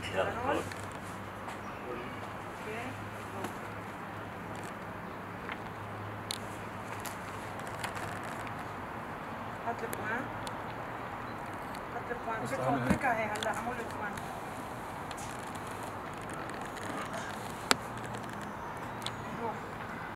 يلا هون. روح. اوكي. حط البوان. حط البوان. كليكها هي هلا عمول البوان.